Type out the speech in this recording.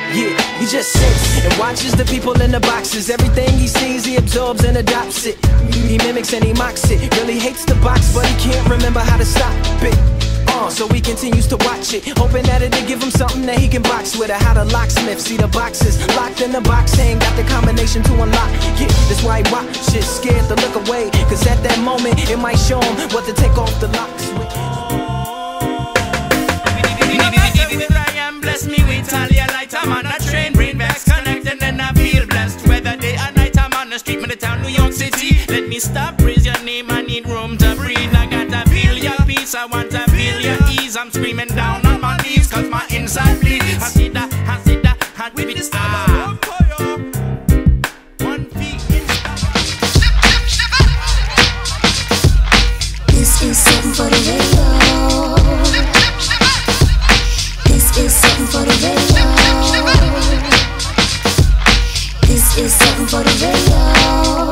Yeah, he just sits and watches the people in the boxes. Everything he sees, he absorbs and adopts it. He mimics and he mocks it. Really hates the box, but he can't remember how to stop it. So he continues to watch it, hoping that it'll give him something that he can box with. Or how the locksmith see the boxes locked in the box, ain't got the combination to unlock. Yeah, that's why he watches, scared to look away, cause at that moment it might show him what to take off the locks with. Bless me with all your light. I'm on a train, brain bags connected, and I feel blessed. Whether day or night, I'm on the street, in the town, New York City. Let me stop, praise your name, I need room to breathe. I gotta feel your peace, I want to feel your ease. I'm screaming down on my knees, cause my inside bleeds. I see that, with this one feet in. This is something for the radio. This is something for the radio. This is something for the radio.